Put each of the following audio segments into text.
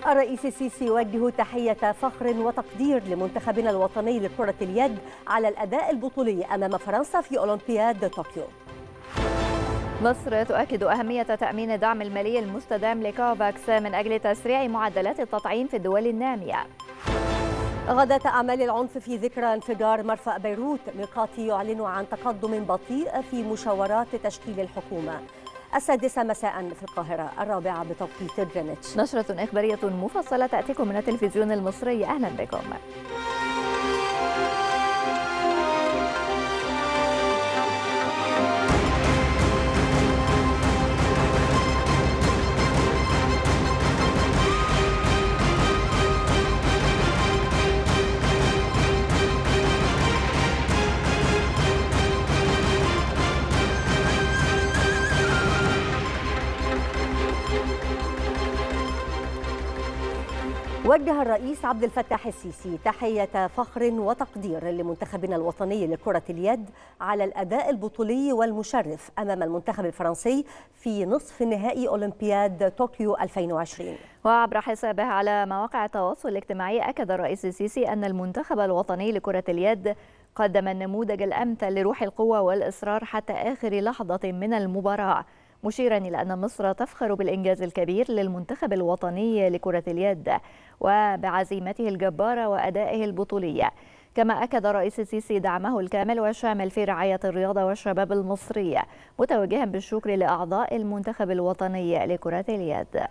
الرئيس السيسي يوجه تحية فخر وتقدير لمنتخبنا الوطني لكرة اليد على الأداء البطولي أمام فرنسا في أولمبياد طوكيو. مصر تؤكد أهمية تأمين الدعم المالي المستدام لكوفاكس من أجل تسريع معدلات التطعيم في الدول النامية. غداة أعمال العنف في ذكرى انفجار مرفأ بيروت، ميقاتي يعلن عن تقدم بطيء في مشاورات تشكيل الحكومة. 6 مساء في القاهرة، 4 بتوقيت جرينتش. نشرة إخبارية مفصلة تأتيكم من التلفزيون المصري، أهلا بكم. وجه الرئيس عبد الفتاح السيسي تحية فخر وتقدير لمنتخبنا الوطني لكرة اليد على الأداء البطولي والمشرف أمام المنتخب الفرنسي في نصف نهائي أولمبياد طوكيو 2020. وعبر حسابه على مواقع التواصل الاجتماعي، أكد الرئيس السيسي أن المنتخب الوطني لكرة اليد قدم النموذج الأمثل لروح القوة والإصرار حتى آخر لحظة من المباراة، مشيرا إلى أن مصر تفخر بالإنجاز الكبير للمنتخب الوطني لكرة اليد وبعزيمته الجبارة وأدائه البطولي. كما أكد الرئيس السيسي دعمه الكامل والشامل في رعاية الرياضة والشباب المصري، متوجها بالشكر لأعضاء المنتخب الوطني لكرة اليد.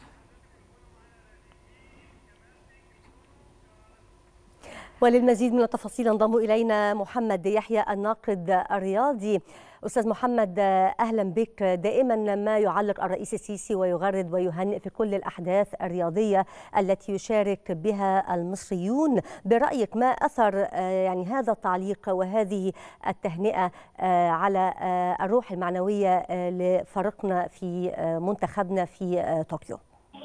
وللمزيد من التفاصيل انضم إلينا محمد يحيى الناقد الرياضي. أستاذ محمد، أهلا بك. دائما ما يعلق الرئيس السيسي ويغرد ويهنئ في كل الأحداث الرياضية التي يشارك بها المصريون. برأيك ما أثر يعني هذا التعليق وهذه التهنئة على الروح المعنوية لفريقنا في منتخبنا في طوكيو؟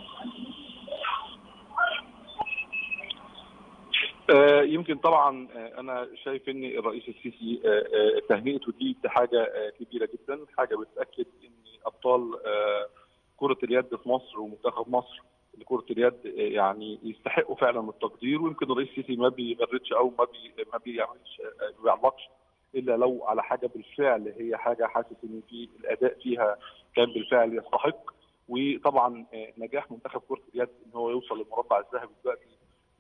يمكن طبعا انا شايف ان الرئيس السيسي تهنئته دي حاجه كبيره جدا، حاجه بتاكد ان ابطال كره اليد في مصر ومنتخب مصر لكره اليد يعني يستحقوا فعلا التقدير. ويمكن الرئيس السيسي ما بيغردش او ما بيعلقش الا لو على حاجه بالفعل هي حاجه حاسس ان في الاداء فيها كان بالفعل يستحق. وطبعا نجاح منتخب كره اليد ان هو يوصل للمربع الذهبي دلوقتي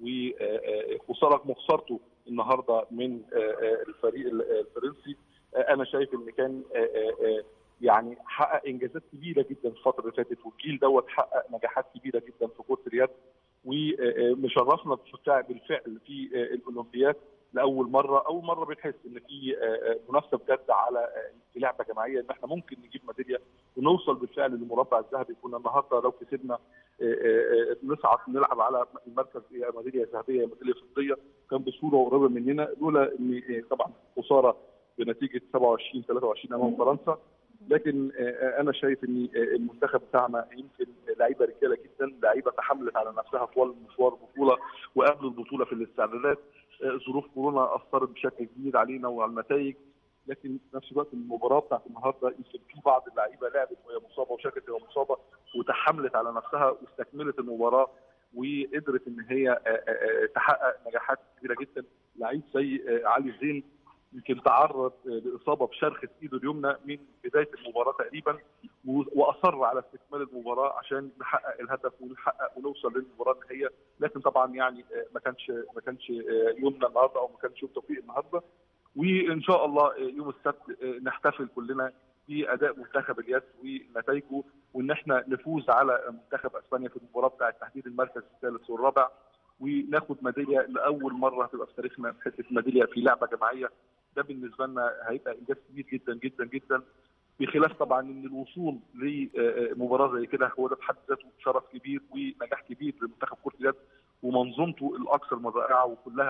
وخسارته النهارده من الفريق الفرنسي، انا شايف ان كان يعني حقق انجازات كبيره جدا في الفتره اللي فاتت، والجيل دوت حقق نجاحات كبيره جدا في كره اليد ومشرفنا بالفعل في الاولمبياد لاول مره بنحس ان في منافسه بجد على في لعبه جماعيه، ان احنا ممكن نجيب ميداليه ونوصل بالفعل للمربع الذهبي. كنا النهارده لو كسبنا نصعد نلعب على المركز ميداليه ذهبيه ميداليه فضيه، كان بصوره قريبه مننا لولا ان طبعا خساره بنتيجه 27-23 امام فرنسا. لكن انا شايف ان المنتخب بتاعنا يمكن لعيبه رجاله جدا، لعيبه تحملت على نفسها طوال مشوار البطوله وقبل البطوله في الاستعدادات. ظروف كورونا اثرت بشكل كبير علينا وعلى النتائج، لكن في نفس الوقت المباراه بتاعت النهارده يمكن في بعض اللعيبه لعبت وهي مصابه وشكت وهي مصابه وتحملت على نفسها واستكملت المباراه وقدرت ان هي تحقق نجاحات كبيره جدا. لعيب زي علي زين يمكن تعرض لاصابه بشرخه ايده اليمنى من بدايه المباراه تقريبا، واصر على استكمال المباراه عشان نحقق الهدف ونحقق ونوصل للمباراه النهائيه. لكن طبعا يعني ما كانش يومنا النهارده او ما كانش يوم توفيق النهارده. وان شاء الله يوم السبت نحتفل كلنا باداء منتخب اليد ونتائجه، وان احنا نفوز على منتخب اسبانيا في المباراه بتاعه تحديد المركز الثالث والرابع، وناخد ميداليه لاول مره هتبقى في تاريخنا حته ميداليه في لعبه جماعيه. ده بالنسبه لنا هيبقى انجاز كبير جدا جدا جدا، بخلاف طبعا ان الوصول لمباراه زي كده هو ده في حد ذاته شرف كبير ونجاح كبير لمنتخب كره اليد ومنظومته الاكثر رائعه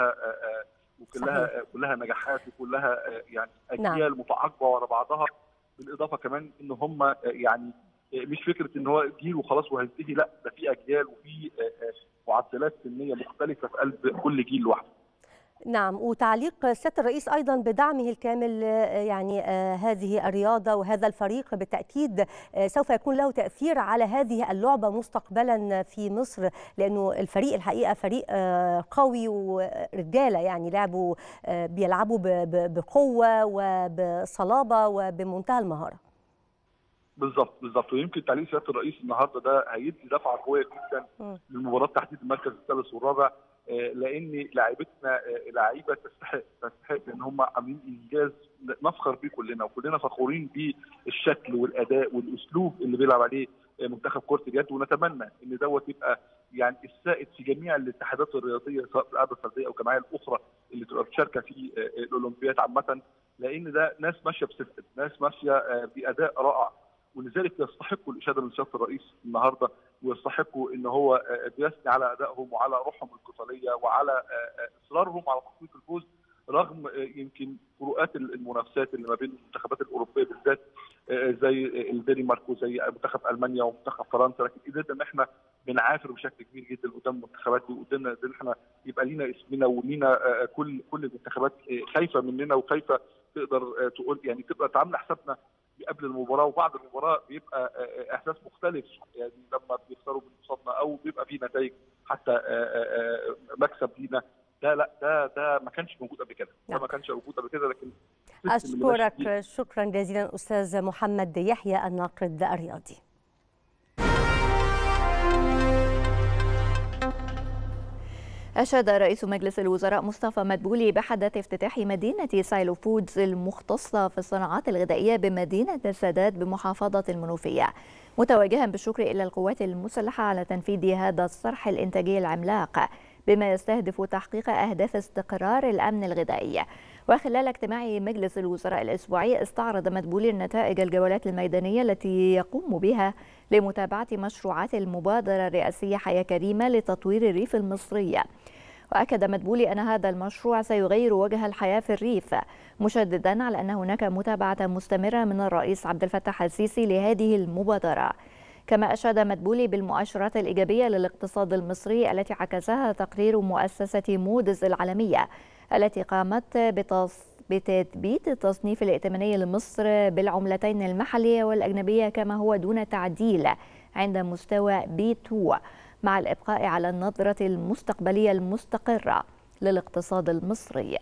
وكلها نجاحات وكلها يعني اجيال متعاقبه ورا بعضها. بالاضافه كمان ان هم يعني مش فكره ان هو جيل وخلاص وهينتهي، لا ده في اجيال وفي معدلات سنيه مختلفه في قلب كل جيل لوحده. نعم، وتعليق سيادة الرئيس أيضا بدعمه الكامل يعني هذه الرياضة وهذا الفريق بالتأكيد سوف يكون له تأثير على هذه اللعبة مستقبلا في مصر، لأنه الفريق الحقيقة فريق قوي ورجالة يعني بيلعبوا بقوة وبصلابة وبمنتهى المهارة. بالظبط ويمكن تعليق سياده الرئيس النهارده ده هيدي دفعه قويه جدا للمباراه تحديد المركز الثالث والرابع، لان لاعيبتنا لعيبه تستحق ان هم عاملين انجاز نفخر بيه كلنا، وكلنا فخورين بالشكل والاداء والاسلوب اللي بيلعب عليه منتخب كره اليد، ونتمنى ان دوت يبقى يعني السائد في جميع الاتحادات الرياضيه سواء الالعاب الفرديه او الجماعيه الاخرى اللي تبقى بتشارك في الاولمبياد عامه، لان ده ناس ماشيه بصفه، ناس ماشيه باداء رائع، ولذلك يستحقوا الاشاده من سياده الرئيس النهارده، ويستحقوا ان هو بيثني على ادائهم وعلى روحهم القتاليه وعلى اصرارهم على تحقيق الفوز رغم يمكن فروقات المنافسات اللي ما بين المنتخبات الاوروبيه بالذات زي الدنمارك وزي منتخب المانيا ومنتخب فرنسا، لكن قدرنا ان احنا بنعافر بشكل كبير جدا قدام المنتخبات دي، وقدرنا ان احنا يبقى لينا اسمنا ولينا كل المنتخبات خايفه مننا وخايفه تقدر تقول يعني تبقى تعمل حسابنا قبل المباراه، وبعد المباراه بيبقى احساس مختلف، يعني لما بيخسروا بنصابنا او بيبقى في نتائج حتى مكسب لينا، ده ما كانش موجود قبل كده، ده ما كانش موجود قبل كده. لكن اشكرك شكرا جزيلا استاذ محمد يحيى الناقد الرياضي. أشاد رئيس مجلس الوزراء مصطفى مدبولي بحدث افتتاح مدينة سايلو فودز المختصة في الصناعات الغذائية بمدينة السادات بمحافظة المنوفية، متوجها بالشكر إلى القوات المسلحة على تنفيذ هذا الصرح الإنتاجي العملاق بما يستهدف تحقيق أهداف استقرار الأمن الغذائي. وخلال اجتماع مجلس الوزراء الأسبوعي استعرض مدبولي نتائج الجولات الميدانية التي يقوم بها لمتابعة مشروعات المبادرة الرئاسية حياة كريمة لتطوير الريف المصري. وأكد مدبولي أن هذا المشروع سيغير وجه الحياة في الريف، مشددا على أن هناك متابعة مستمرة من الرئيس عبد الفتاح السيسي لهذه المبادرة. كما أشاد مدبولي بالمؤشرات الإيجابية للاقتصاد المصري التي عكسها تقرير مؤسسة مودز العالمية التي قامت بتثبيت التصنيف الائتماني لمصر بالعملتين المحلية والأجنبية كما هو دون تعديل عند مستوى B2، مع الإبقاء على النظرة المستقبلية المستقرة للاقتصاد المصري.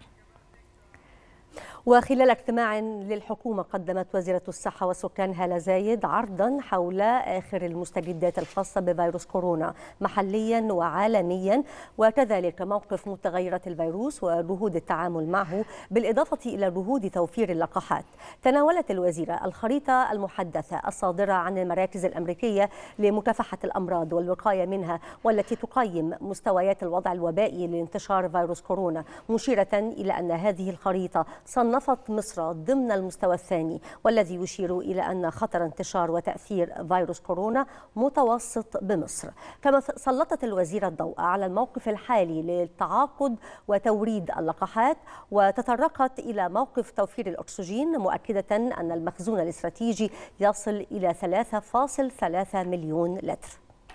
وخلال اجتماع للحكومة قدمت وزيرة الصحة والسكان هالة زايد عرضا حول آخر المستجدات الخاصة بفيروس كورونا محليا وعالميا، وكذلك موقف متغيرات الفيروس وجهود التعامل معه، بالإضافة إلى جهود توفير اللقاحات. تناولت الوزيرة الخريطة المحدثة الصادرة عن المراكز الأمريكية لمكافحة الأمراض والوقاية منها، والتي تقيم مستويات الوضع الوبائي لانتشار فيروس كورونا، مشيرة إلى أن هذه الخريطة صنفت مصر ضمن المستوى الثاني، والذي يشير إلى أن خطر انتشار وتأثير فيروس كورونا متوسط بمصر. كما سلطت الوزيرة الضوء على الموقف الحالي للتعاقد وتوريد اللقاحات، وتطرقت إلى موقف توفير الأكسجين، مؤكدة أن المخزون الاستراتيجي يصل إلى 3.3 مليون لتر.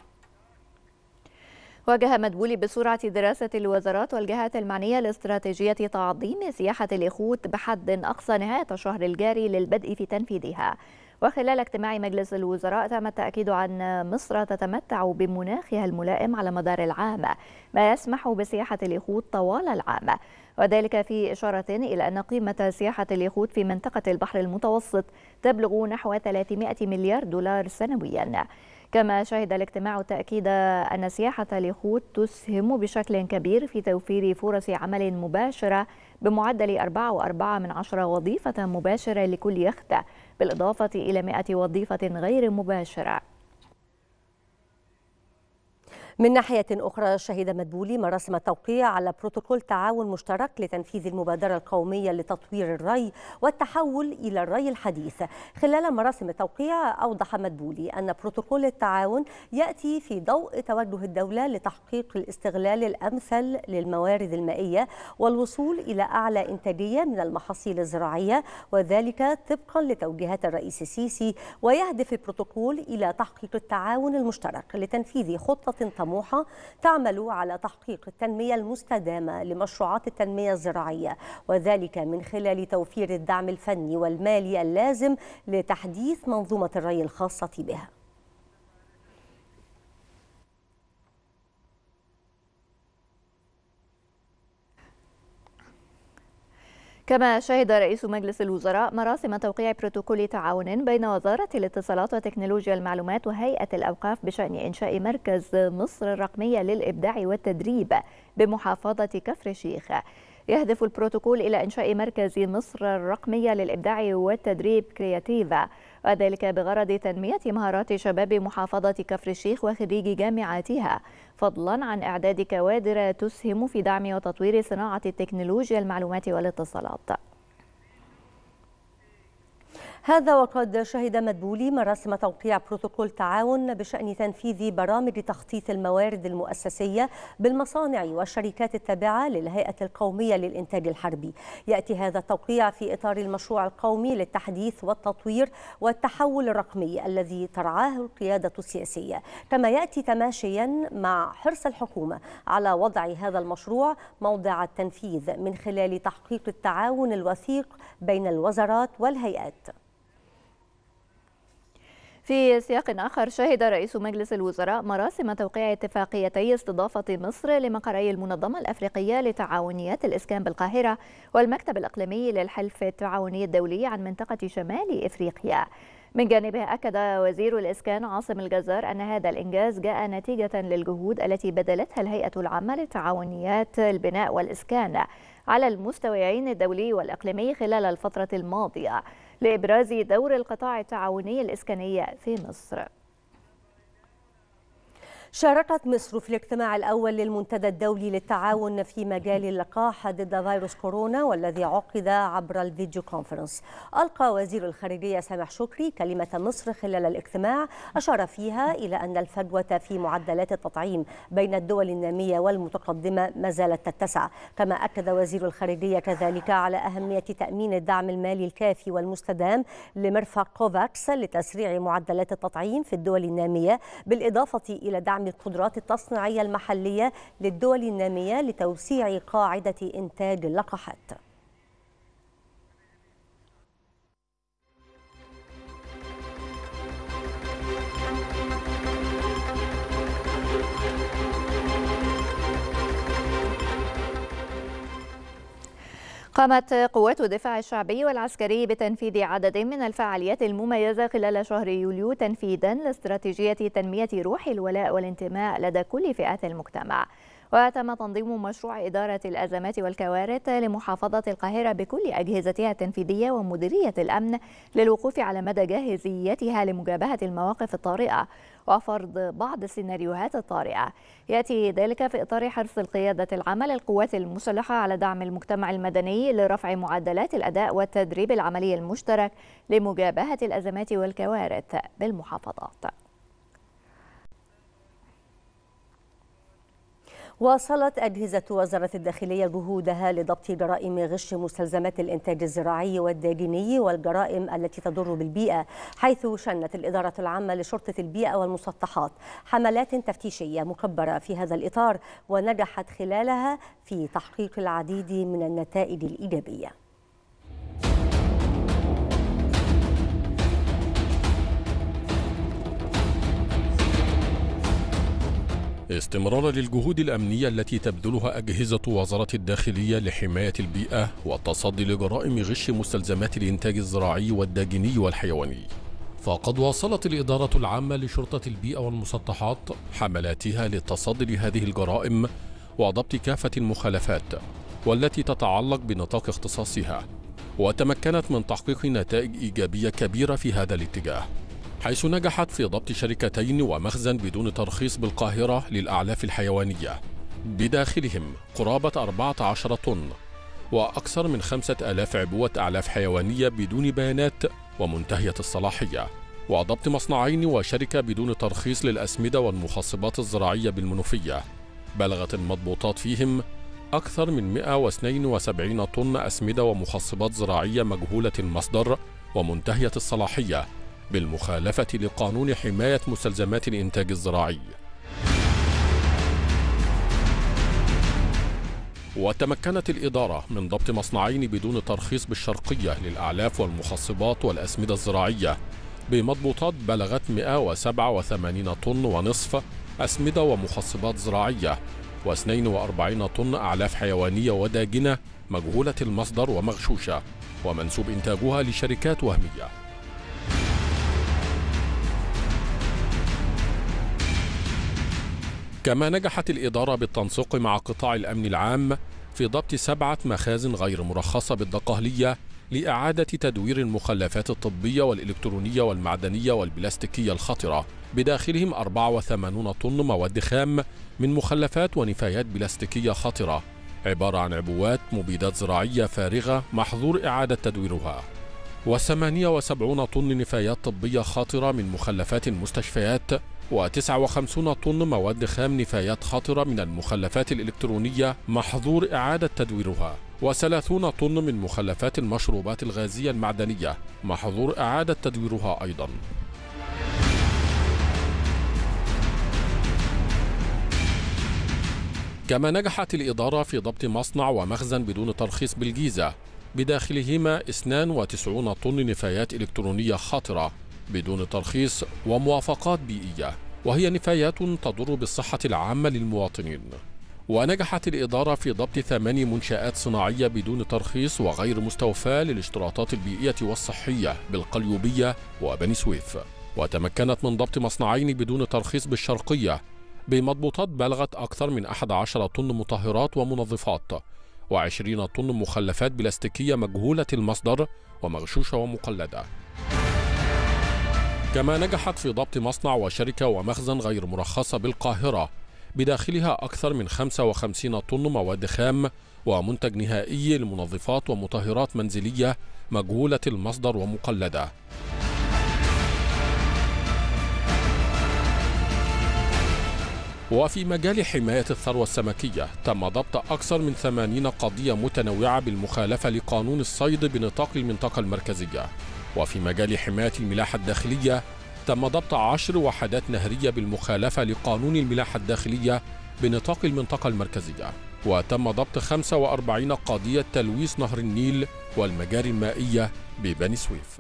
واجه مدبولي بسرعة دراسة الوزارات والجهات المعنية لاستراتيجية تعظيم سياحة اليخوت بحد أقصى نهاية الشهر الجاري للبدء في تنفيذها. وخلال اجتماع مجلس الوزراء تم التأكيد أن مصر تتمتع بمناخها الملائم على مدار العام، ما يسمح بسياحة اليخوت طوال العام، وذلك في إشارة إلى أن قيمة سياحة اليخوت في منطقة البحر المتوسط تبلغ نحو 300 مليار دولار سنويا. كما شهد الاجتماع تأكيد أن سياحة اليخوت تسهم بشكل كبير في توفير فرص عمل مباشرة بمعدل 4.4 وظيفة مباشرة لكل يخت، بالإضافة إلى 100 وظيفة غير مباشرة. من ناحية أخرى شهد مدبولي مراسم التوقيع على بروتوكول تعاون مشترك لتنفيذ المبادرة القومية لتطوير الري والتحول إلى الري الحديث. خلال مراسم التوقيع أوضح مدبولي أن بروتوكول التعاون يأتي في ضوء توجه الدولة لتحقيق الاستغلال الأمثل للموارد المائية والوصول إلى أعلى إنتاجية من المحاصيل الزراعية، وذلك طبقا لتوجيهات الرئيس السيسي. ويهدف البروتوكول إلى تحقيق التعاون المشترك لتنفيذ خطة طموحة تعمل على تحقيق التنمية المستدامة لمشروعات التنمية الزراعية، وذلك من خلال توفير الدعم الفني والمالي اللازم لتحديث منظومة الري الخاصة بها. كما شهد رئيس مجلس الوزراء مراسم توقيع بروتوكول تعاون بين وزارة الاتصالات وتكنولوجيا المعلومات وهيئة الأوقاف بشأن إنشاء مركز مصر الرقمية للإبداع والتدريب بمحافظة كفر الشيخ. يهدف البروتوكول إلى إنشاء مركز مصر الرقمية للإبداع والتدريب كرياتيفا، وذلك بغرض تنمية مهارات شباب محافظة كفر الشيخ وخريجي جامعاتها، فضلا عن إعداد كوادر تسهم في دعم وتطوير صناعة التكنولوجيا المعلومات والاتصالات. هذا وقد شهد مدبولي مراسم توقيع بروتوكول تعاون بشأن تنفيذ برامج تخطيط الموارد المؤسسية بالمصانع والشركات التابعة للهيئة القومية للإنتاج الحربي. يأتي هذا التوقيع في إطار المشروع القومي للتحديث والتطوير والتحول الرقمي الذي ترعاه القيادة السياسية، كما يأتي تماشيا مع حرص الحكومة على وضع هذا المشروع موضع التنفيذ من خلال تحقيق التعاون الوثيق بين الوزارات والهيئات. في سياق آخر، شهد رئيس مجلس الوزراء مراسم توقيع اتفاقيتي استضافة مصر لمقري المنظمة الأفريقية لتعاونيات الإسكان بالقاهرة والمكتب الإقليمي للحلف التعاوني الدولي عن منطقة شمال إفريقيا. من جانبه أكد وزير الإسكان عاصم الجزار أن هذا الإنجاز جاء نتيجة للجهود التي بذلتها الهيئة العامة لتعاونيات البناء والإسكان على المستويين الدولي والإقليمي خلال الفترة الماضية لإبراز دور القطاع التعاوني الإسكاني في مصر. شاركت مصر في الاجتماع الأول للمنتدى الدولي للتعاون في مجال اللقاح ضد فيروس كورونا والذي عقد عبر الفيديو كونفرنس. ألقى وزير الخارجية سامح شكري كلمة مصر خلال الاجتماع أشار فيها إلى أن الفجوة في معدلات التطعيم بين الدول النامية والمتقدمة ما زالت تتسع. كما أكد وزير الخارجية كذلك على أهمية تأمين الدعم المالي الكافي والمستدام لمرفق كوفاكس لتسريع معدلات التطعيم في الدول النامية، بالإضافة إلى دعم القدرات التصنيعية المحلية للدول النامية لتوسيع قاعدة إنتاج اللقاحات. قامت قوات الدفاع الشعبي والعسكري بتنفيذ عدد من الفعاليات المميزة خلال شهر يوليو تنفيذا لاستراتيجية تنمية روح الولاء والانتماء لدى كل فئات المجتمع. وتم تنظيم مشروع إدارة الأزمات والكوارث لمحافظة القاهرة بكل أجهزتها التنفيذية ومديرية الأمن للوقوف على مدى جاهزيتها لمجابهة المواقف الطارئة وفرض بعض السيناريوهات الطارئة. يأتي ذلك في إطار حرص القيادة العامة للقوات المسلحة على دعم المجتمع المدني لرفع معدلات الأداء والتدريب العملي المشترك لمجابهة الأزمات والكوارث بالمحافظات. واصلت أجهزة وزارة الداخلية جهودها لضبط جرائم غش مستلزمات الإنتاج الزراعي والداجني والجرائم التي تضر بالبيئة، حيث شنت الإدارة العامة لشرطة البيئة والمسطحات حملات تفتيشية مكبرة في هذا الإطار، ونجحت خلالها في تحقيق العديد من النتائج الإيجابية. استمرارا للجهود الأمنية التي تبذلها أجهزة وزارة الداخلية لحماية البيئة والتصدي لجرائم غش مستلزمات الإنتاج الزراعي والداجني والحيواني، فقد واصلت الإدارة العامة لشرطة البيئة والمسطحات حملاتها للتصدي لهذه الجرائم وضبط كافة المخالفات والتي تتعلق بنطاق اختصاصها، وتمكنت من تحقيق نتائج إيجابية كبيرة في هذا الاتجاه، حيث نجحت في ضبط شركتين ومخزن بدون ترخيص بالقاهرة للأعلاف الحيوانية بداخلهم قرابة 14 طن وأكثر من 5000 عبوة أعلاف حيوانية بدون بيانات ومنتهية الصلاحية، وضبط مصنعين وشركة بدون ترخيص للأسمدة والمخصبات الزراعية بالمنوفية بلغت المضبوطات فيهم أكثر من 172 طن أسمدة ومخصبات زراعية مجهولة المصدر ومنتهية الصلاحية بالمخالفة لقانون حماية مستلزمات الإنتاج الزراعي. وتمكنت الإدارة من ضبط مصنعين بدون ترخيص بالشرقية للأعلاف والمخصبات والأسمدة الزراعية بمضبوطات بلغت 187 طن ونصف أسمدة ومخصبات زراعية و42 طن أعلاف حيوانية وداجنة مجهولة المصدر ومغشوشة ومنسوب إنتاجها لشركات وهمية. كما نجحت الإدارة بالتنسيق مع قطاع الأمن العام في ضبط 7 مخازن غير مرخصة بالدقهلية لإعادة تدوير المخلفات الطبية والإلكترونية والمعدنية والبلاستيكية الخطرة، بداخلهم 84 طن مواد خام من مخلفات ونفايات بلاستيكية خطرة عبارة عن عبوات مبيدات زراعية فارغة محظور إعادة تدويرها، و78 طن نفايات طبية خطرة من مخلفات المستشفيات، و59 طن مواد خام نفايات خطرة من المخلفات الإلكترونية محظور إعادة تدويرها، و30 طن من مخلفات المشروبات الغازية المعدنية محظور إعادة تدويرها أيضا. كما نجحت الإدارة في ضبط مصنع ومخزن بدون ترخيص بالجيزة بداخلهما 92 طن نفايات إلكترونية خطرة بدون ترخيص وموافقات بيئية، وهي نفايات تضر بالصحة العامة للمواطنين. ونجحت الإدارة في ضبط 8 منشآت صناعية بدون ترخيص وغير مستوفاة للاشتراطات البيئية والصحية بالقليوبية وبني سويف، وتمكنت من ضبط مصنعين بدون ترخيص بالشرقية بمضبوطات بلغت أكثر من 11 طن مطهرات ومنظفات و20 طن مخلفات بلاستيكية مجهولة المصدر ومغشوشة ومقلدة. كما نجحت في ضبط مصنع وشركة ومخزن غير مرخصة بالقاهرة بداخلها أكثر من 55 طن مواد خام ومنتج نهائي لمنظفات ومطهرات منزلية مجهولة المصدر ومقلدة. وفي مجال حماية الثروة السمكية تم ضبط أكثر من 80 قضية متنوعة بالمخالفة لقانون الصيد بنطاق المنطقة المركزية. وفي مجال حماية الملاحة الداخلية تم ضبط 10 وحدات نهرية بالمخالفة لقانون الملاحة الداخلية بنطاق المنطقة المركزية. وتم ضبط 45 قضية تلويث نهر النيل والمجاري المائية ببني سويف.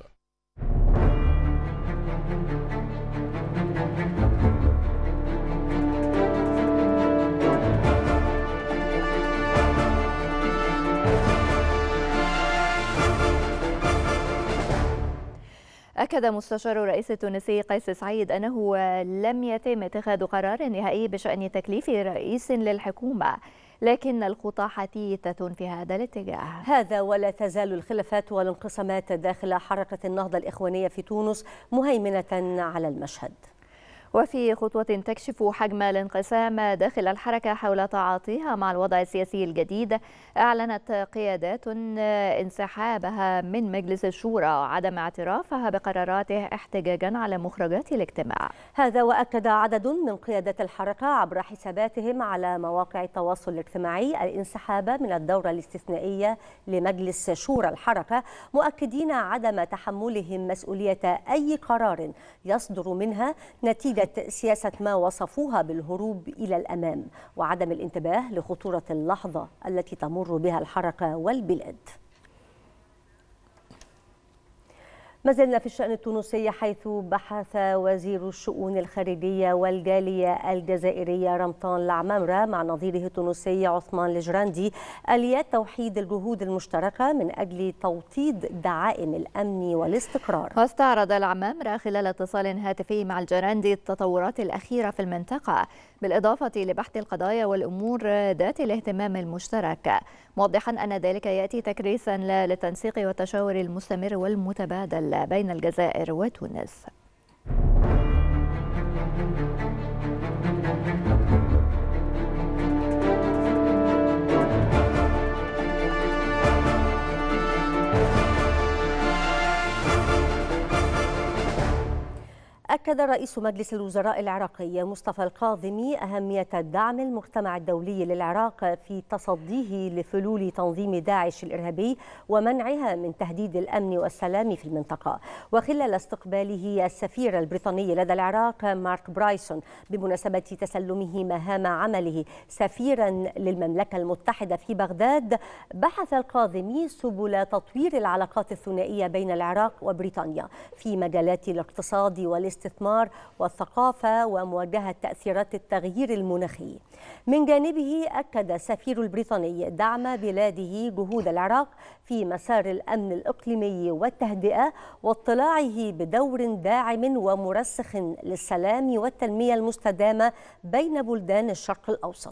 أكد مستشار الرئيس التونسي قيس سعيد أنه لم يتم اتخاذ قرار نهائي بشأن تكليف رئيس للحكومة، لكن الخطى حثيثة في هذا الاتجاه. هذا ولا تزال الخلافات والانقسامات داخل حركة النهضة الإخوانية في تونس مهيمنة على المشهد. وفي خطوة تكشف حجم الانقسام داخل الحركة حول تعاطيها مع الوضع السياسي الجديد، أعلنت قيادات انسحابها من مجلس الشورى وعدم اعترافها بقراراته احتجاجا على مخرجات الاجتماع. هذا وأكد عدد من قيادات الحركة عبر حساباتهم على مواقع التواصل الاجتماعي الانسحاب من الدورة الاستثنائية لمجلس شورى الحركة، مؤكدين عدم تحملهم مسؤولية أي قرار يصدر منها نتيجة سياسة ما وصفوها بالهروب إلى الأمام وعدم الانتباه لخطورة اللحظة التي تمر بها الحركة والبلاد. ما زلنا في الشأن التونسي، حيث بحث وزير الشؤون الخارجية والجالية الجزائرية رمضان العمامرة مع نظيره التونسي عثمان الجراندي آليات توحيد الجهود المشتركة من أجل توطيد دعائم الأمن والاستقرار. واستعرض العمامرة خلال اتصال هاتفي مع الجراندي التطورات الأخيرة في المنطقة، بالإضافة لبحث القضايا والأمور ذات الاهتمام المشترك، موضحا أن ذلك يأتي تكريسا للتنسيق والتشاور المستمر والمتبادل بين الجزائر وتونس. أكد رئيس مجلس الوزراء العراقي مصطفى الكاظمي أهمية دعم المجتمع الدولي للعراق في تصديه لفلول تنظيم داعش الإرهابي ومنعها من تهديد الأمن والسلام في المنطقة. وخلال استقباله السفير البريطاني لدى العراق مارك برايسون بمناسبة تسلمه مهام عمله سفيرا للمملكة المتحدة في بغداد، بحث الكاظمي سبل تطوير العلاقات الثنائية بين العراق وبريطانيا في مجالات الاقتصاد والاستثمار والثقافة ومواجهة تأثيرات التغيير المناخي. من جانبه أكد السفير البريطاني دعم بلاده جهود العراق في مسار الأمن الإقليمي والتهدئة واطلاعه بدور داعم ومرسخ للسلام والتنمية المستدامة بين بلدان الشرق الأوسط.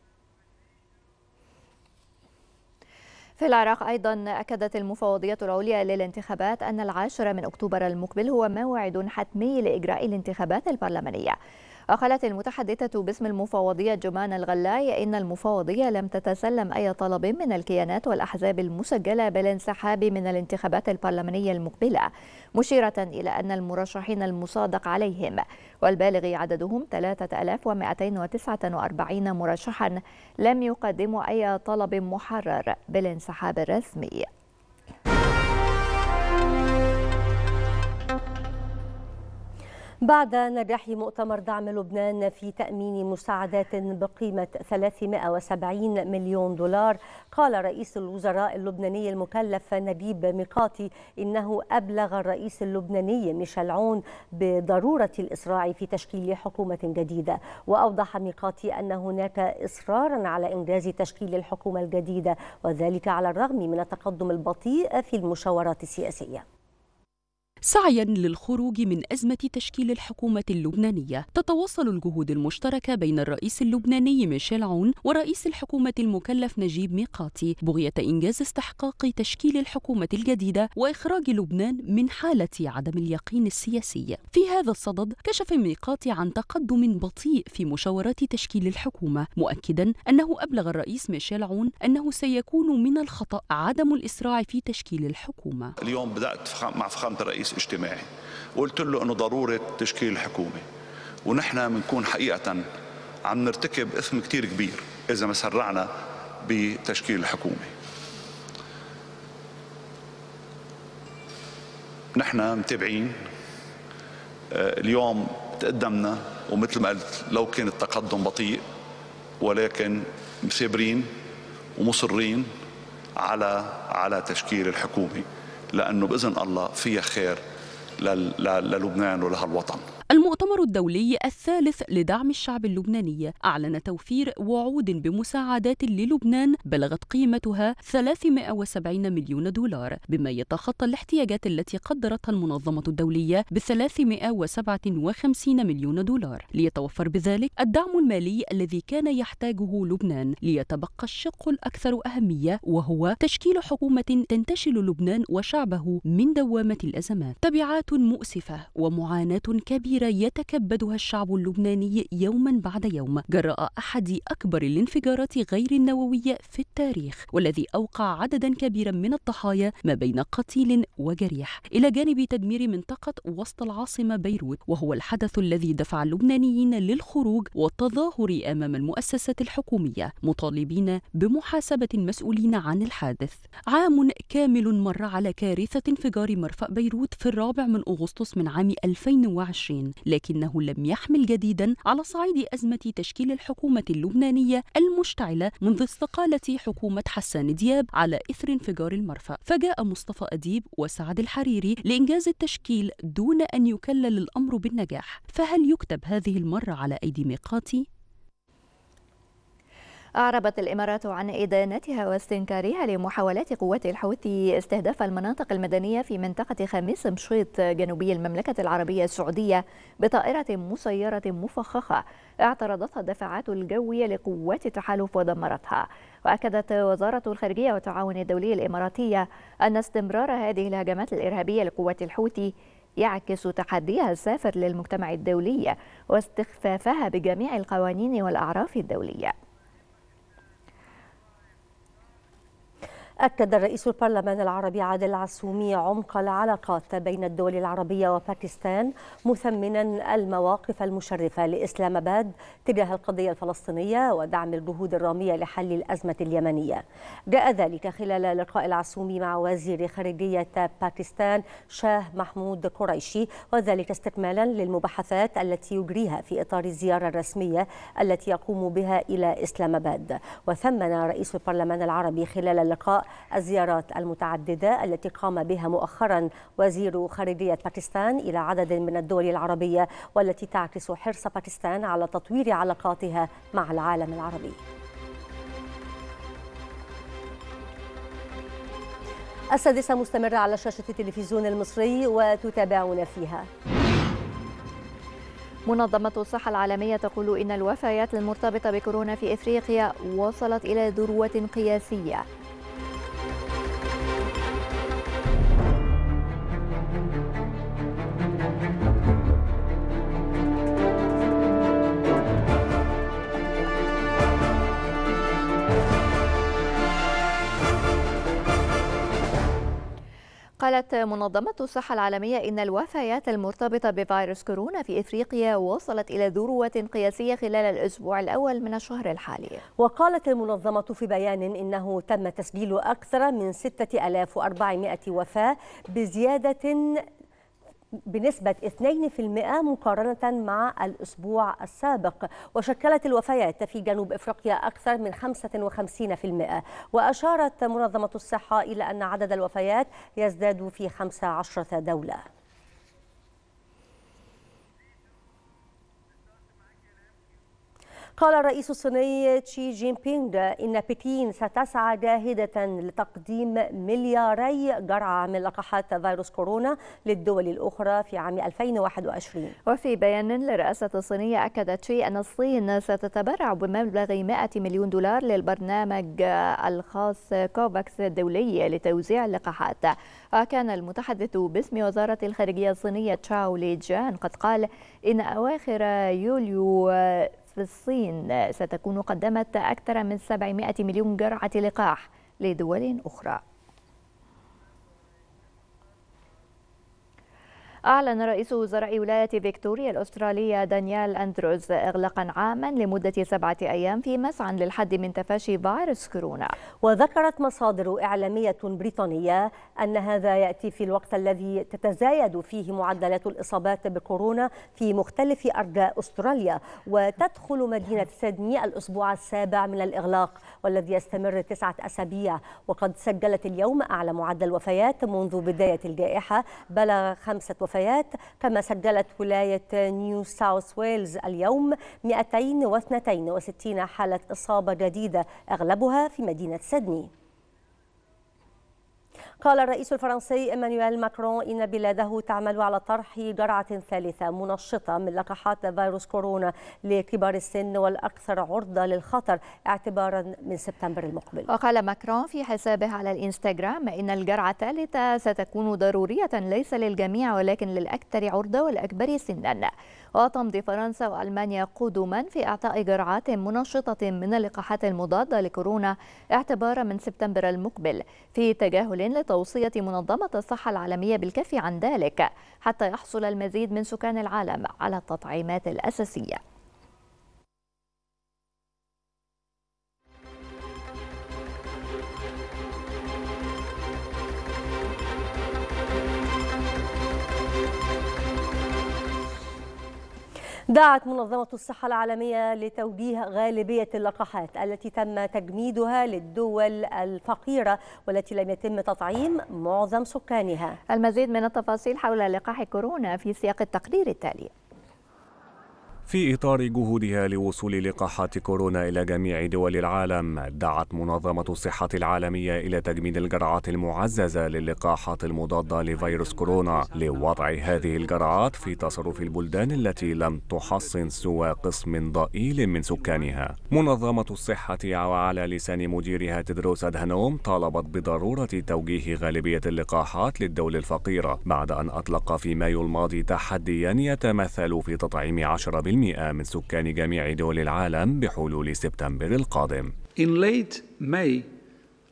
في العراق أيضا أكدت المفوضية العليا للانتخابات أن 10 من أكتوبر المقبل هو موعد حتمي لإجراء الانتخابات البرلمانية. وقالت المتحدثة باسم المفوضية جمان الغلاي إن المفوضية لم تتسلم أي طلب من الكيانات والأحزاب المسجلة بالانسحاب من الانتخابات البرلمانية المقبلة، مشيرة إلى أن المرشحين المصادق عليهم والبالغ عددهم 3249 مرشحا لم يقدموا أي طلب محرر بالانسحاب الرسمي. بعد نجاح مؤتمر دعم لبنان في تأمين مساعدات بقيمة 370 مليون دولار، قال رئيس الوزراء اللبناني المكلف نجيب ميقاتي إنه أبلغ الرئيس اللبناني ميشيل عون بضرورة الإسراع في تشكيل حكومة جديدة. وأوضح ميقاتي أن هناك إصرارا على إنجاز تشكيل الحكومة الجديدة، وذلك على الرغم من التقدم البطيء في المشاورات السياسية. سعيا للخروج من أزمة تشكيل الحكومة اللبنانية، تتواصل الجهود المشتركة بين الرئيس اللبناني ميشيل عون ورئيس الحكومة المكلف نجيب ميقاتي بغية إنجاز استحقاق تشكيل الحكومة الجديدة وإخراج لبنان من حالة عدم اليقين السياسي. في هذا الصدد كشف ميقاتي عن تقدم بطيء في مشاورات تشكيل الحكومة، مؤكدا أنه أبلغ الرئيس ميشيل عون أنه سيكون من الخطأ عدم الإسراع في تشكيل الحكومة. اليوم بدأت مع فخامة الرئيس اجتماعي وقلت له انه ضروره تشكيل الحكومه، ونحن بنكون حقيقه عم نرتكب اثم كثير كبير اذا ما سرعنا بتشكيل الحكومه. نحن متابعين اليوم تقدمنا، ومثل ما قلت لو كان التقدم بطيء ولكن مثابرين ومصرين على تشكيل الحكومه، لأنه بإذن الله فيها خير للبنان ولهالوطن. المؤتمر الدولي الثالث لدعم الشعب اللبناني أعلن توفير وعود بمساعدات للبنان بلغت قيمتها 370 مليون دولار، بما يتخطى الاحتياجات التي قدرتها المنظمة الدولية ب 357 مليون دولار، ليتوفر بذلك الدعم المالي الذي كان يحتاجه لبنان. ليتبقى الشق الأكثر أهمية وهو تشكيل حكومة تنتشل لبنان وشعبه من دوامة الأزمات. تبعات مؤسفة ومعاناة كبيرة يتكبدها الشعب اللبناني يوما بعد يوم جراء أحد أكبر الانفجارات غير النووية في التاريخ، والذي أوقع عددا كبيرا من الضحايا ما بين قتيل وجريح، إلى جانب تدمير منطقة وسط العاصمة بيروت، وهو الحدث الذي دفع اللبنانيين للخروج والتظاهر أمام المؤسسات الحكومية مطالبين بمحاسبة المسؤولين عن الحادث. عام كامل مر على كارثة انفجار مرفأ بيروت في 4 من أغسطس من عام 2020، لكنه لم يحمل جديدا على صعيد أزمة تشكيل الحكومة اللبنانية المشتعلة منذ استقالة حكومة حسان دياب على إثر انفجار المرفأ. فجاء مصطفى أديب وسعد الحريري لإنجاز التشكيل دون أن يكلل الأمر بالنجاح، فهل يكتب هذه المرة على أيدي ميقاتي؟ أعربت الإمارات عن إدانتها واستنكارها لمحاولات قوات الحوثي استهداف المناطق المدنية في منطقة خميس مشيط جنوبي المملكة العربية السعودية بطائرة مسيرة مفخخة اعترضتها الدفاعات الجوية لقوات التحالف ودمرتها. وأكدت وزارة الخارجية والتعاون الدولي الإماراتية أن استمرار هذه الهجمات الإرهابية لقوات الحوثي يعكس تحديها السافر للمجتمع الدولي واستخفافها بجميع القوانين والأعراف الدولية. أكد رئيس البرلمان العربي عادل العسومي عمق العلاقات بين الدول العربية وباكستان، مثمنا المواقف المشرفة لإسلام آباد تجاه القضية الفلسطينية ودعم الجهود الرامية لحل الأزمة اليمنية. جاء ذلك خلال لقاء العسومي مع وزير خارجية باكستان شاه محمود قريشي، وذلك استكمالا للمباحثات التي يجريها في إطار الزيارة الرسمية التي يقوم بها إلى إسلام آباد. وثمن رئيس البرلمان العربي خلال اللقاء الزيارات المتعددة التي قام بها مؤخرا وزير خارجية باكستان إلى عدد من الدول العربية، والتي تعكس حرص باكستان على تطوير علاقاتها مع العالم العربي. السادسة مستمرة على شاشة التلفزيون المصري وتتابعون فيها. منظمة الصحة العالمية تقول إن الوفيات المرتبطة بكورونا في إفريقيا وصلت إلى ذروة قياسية. قالت منظمة الصحة العالمية إن الوفيات المرتبطة بفيروس كورونا في إفريقيا وصلت إلى ذروة قياسية خلال الأسبوع الأول من الشهر الحالي. وقالت المنظمة في بيان إنه تم تسجيل أكثر من 6400 وفاة، بزيادة بنسبة 2% مقارنة مع الأسبوع السابق، وشكلت الوفيات في جنوب إفريقيا أكثر من 55%. وأشارت منظمة الصحة إلى أن عدد الوفيات يزداد في 15 دولة. قال الرئيس الصيني شي جين بينغ إن بكين ستسعى جاهدة لتقديم 2 مليار جرعة من لقاحات فيروس كورونا للدول الأخرى في عام 2021. وفي بيان للرئاسة الصينية أكدت شي أن الصين ستتبرع بمبلغ 100 مليون دولار للبرنامج الخاص كوفاكس الدولي لتوزيع اللقاحات. وكان المتحدث باسم وزارة الخارجية الصينية تشاو لي جان قد قال إن أواخر يوليو في الصين ستكون قدمت أكثر من 700 مليون جرعة لقاح لدول أخرى. أعلن رئيس وزراء ولاية فيكتوريا الأسترالية دانيال أندروز إغلاقا عاما لمدة 7 أيام في مسعى للحد من تفاشي فيروس كورونا. وذكرت مصادر إعلامية بريطانية أن هذا يأتي في الوقت الذي تتزايد فيه معدلات الإصابات بكورونا في مختلف أرجاء أستراليا، وتدخل مدينة سيدني الأسبوع السابع من الإغلاق والذي يستمر 9 أسابيع. وقد سجلت اليوم أعلى معدل وفيات منذ بداية الجائحة، بلغ 5 وفيات، كما سجلت ولاية نيو ساوث ويلز اليوم 262 حالة إصابة جديدة، أغلبها في مدينة سيدني. قال الرئيس الفرنسي إيمانويل ماكرون إن بلاده تعمل على طرح جرعة ثالثة منشطة من لقاحات فيروس كورونا لكبار السن والأكثر عرضة للخطر اعتبارا من سبتمبر المقبل. وقال ماكرون في حسابه على الإنستغرام إن الجرعة الثالثة ستكون ضرورية ليس للجميع ولكن للأكثر عرضة والأكبر سنا. وتمضي فرنسا وألمانيا قدما في إعطاء جرعات منشطة من اللقاحات المضادة لكورونا اعتبارا من سبتمبر المقبل، في تجاهل لتوصية منظمة الصحة العالمية بالكف عن ذلك حتى يحصل المزيد من سكان العالم على التطعيمات الأساسية. دعت منظمة الصحة العالمية لتوجيه غالبية اللقاحات التي تم تجميدها للدول الفقيرة والتي لم يتم تطعيم معظم سكانها. المزيد من التفاصيل حول لقاح كورونا في سياق التقرير التالي. في إطار جهودها لوصول لقاحات كورونا إلى جميع دول العالم، دعت منظمة الصحة العالمية إلى تجميد الجرعات المعززة للقاحات المضادة لفيروس كورونا لوضع هذه الجرعات في تصرف البلدان التي لم تحصن سوى قسم ضئيل من سكانها. منظمة الصحة وعلى لسان مديرها تدروس أدهانوم طالبت بضرورة توجيه غالبية اللقاحات للدول الفقيرة بعد أن أطلق في مايو الماضي تحديا يتمثل في تطعيم 10% من سكان جميع دول العالم بحلول سبتمبر القادم. In late May,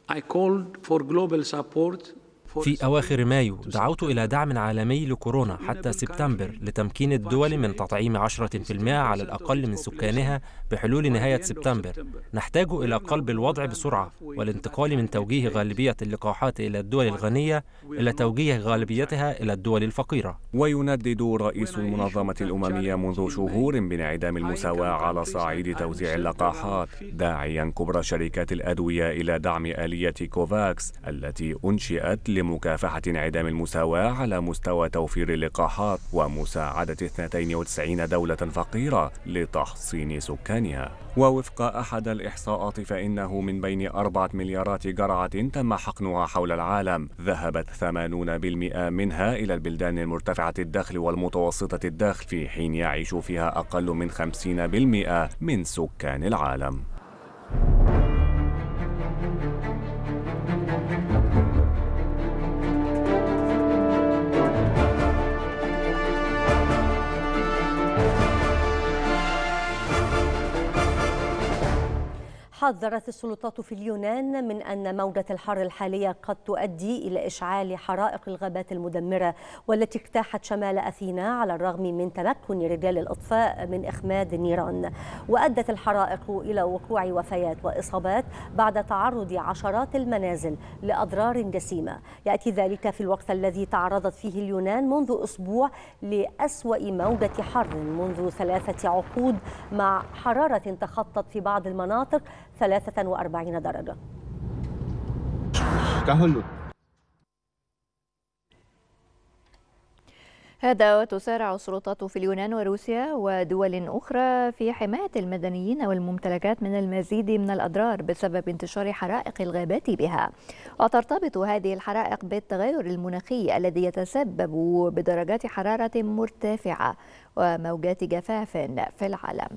في أواخر مايو دعوت إلى دعم عالمي لكورونا حتى سبتمبر لتمكين الدول من تطعيم 10% على الأقل من سكانها بحلول نهاية سبتمبر. نحتاج إلى قلب الوضع بسرعة والانتقال من توجيه غالبية اللقاحات إلى الدول الغنية إلى توجيه غالبيتها إلى الدول الفقيرة. ويندد رئيس المنظمة الأممية منذ شهور بانعدام المساواة على صعيد توزيع اللقاحات، داعيا كبرى شركات الأدوية إلى دعم آلية كوفاكس التي أنشئت لمكافحة انعدام المساواة على مستوى توفير اللقاحات ومساعدة 92 دولة فقيرة لتحصين سكانها. ووفق أحد الإحصاءات فإنه من بين 4 مليارات جرعة تم حقنها حول العالم، ذهبت 80% منها إلى البلدان المرتفعة الدخل والمتوسطة الدخل، في حين يعيش فيها أقل من 50% من سكان العالم. حذرت السلطات في اليونان من أن موجة الحر الحالية قد تؤدي إلى إشعال حرائق الغابات المدمرة والتي اجتاحت شمال أثينا على الرغم من تمكن رجال الإطفاء من إخماد النيران. وأدت الحرائق إلى وقوع وفيات وإصابات بعد تعرض عشرات المنازل لأضرار جسيمة. يأتي ذلك في الوقت الذي تعرضت فيه اليونان منذ أسبوع لأسوأ موجة حر منذ 3 عقود، مع حرارة تخطت في بعض المناطق 43 درجة. هذا وتسارع السلطات في اليونان وروسيا ودول أخرى في حماية المدنيين والممتلكات من المزيد من الأضرار بسبب انتشار حرائق الغابات بها. وترتبط هذه الحرائق بالتغير المناخي الذي يتسبب بدرجات حرارة مرتفعة وموجات جفاف في العالم.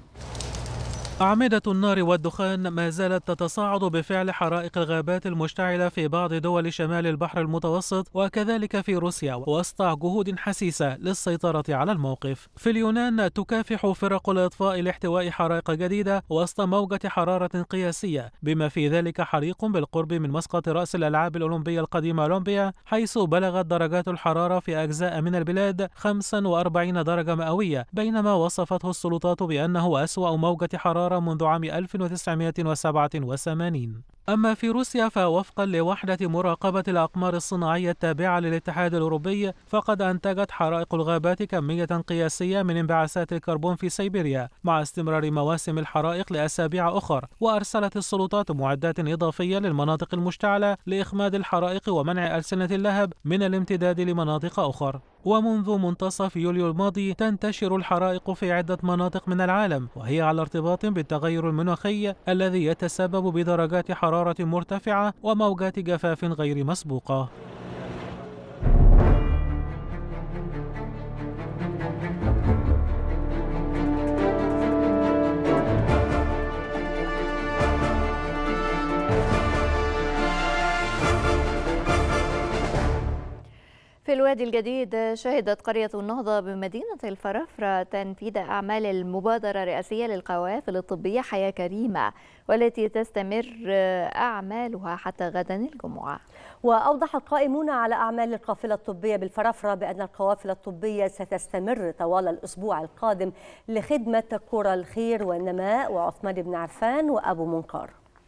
أعمدة النار والدخان ما زالت تتصاعد بفعل حرائق الغابات المشتعلة في بعض دول شمال البحر المتوسط وكذلك في روسيا، وسط جهود حسيسة للسيطرة على الموقف. في اليونان تكافح فرق الإطفاء لاحتواء حرائق جديدة وسط موجة حرارة قياسية، بما في ذلك حريق بالقرب من مسقط رأس الألعاب الأولمبية القديمة أولمبيا، حيث بلغت درجات الحرارة في أجزاء من البلاد 45 درجة مئوية، بينما وصفته السلطات بأنه أسوأ موجة حرارة منذ عام 1987. أما في روسيا فوفقا لوحدة مراقبة الأقمار الصناعية التابعة للاتحاد الأوروبي، فقد أنتجت حرائق الغابات كمية قياسية من انبعاثات الكربون في سيبيريا مع استمرار مواسم الحرائق لأسابيع أخر. وأرسلت السلطات معدات إضافية للمناطق المشتعلة لإخماد الحرائق ومنع ألسنة اللهب من الامتداد لمناطق أخرى. ومنذ منتصف يوليو الماضي تنتشر الحرائق في عدة مناطق من العالم، وهي على ارتباط بالتغير المناخي الذي يتسبب بدرجات حرارة مرتفعة وموجات جفاف غير مسبوقة. في الوادي الجديد شهدت قرية النهضة بمدينة الفرافرة تنفيذ أعمال المبادرة الرئاسية للقوافل الطبية حياة كريمة، والتي تستمر أعمالها حتى غدا الجمعة. وأوضح القائمون على أعمال القافلة الطبية بالفرافرة بأن القوافل الطبية ستستمر طوال الأسبوع القادم لخدمة قرى الخير والنماء وعثمان بن عفان وأبو منقار.